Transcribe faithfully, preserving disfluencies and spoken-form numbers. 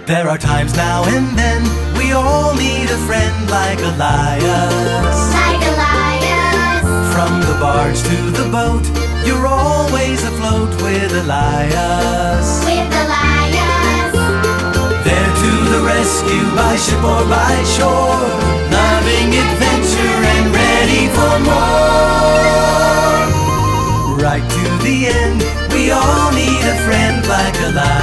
There are times now and then we all need a friend like Elias. Like Elias. From the barge to the boat, you're always afloat with Elias. With Elias. There to the rescue by ship or by shore, loving adventure and ready for more. Right to the end, we all need a friend like Elias.